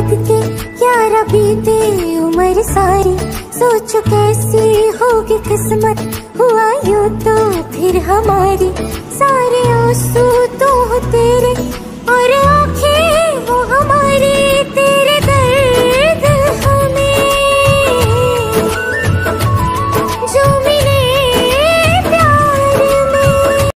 याद के यारा बीते उम्र सारी, सोचो कैसी होगी किस्मत, हुआ यूं तो फिर हमारी। सारे आंसू तो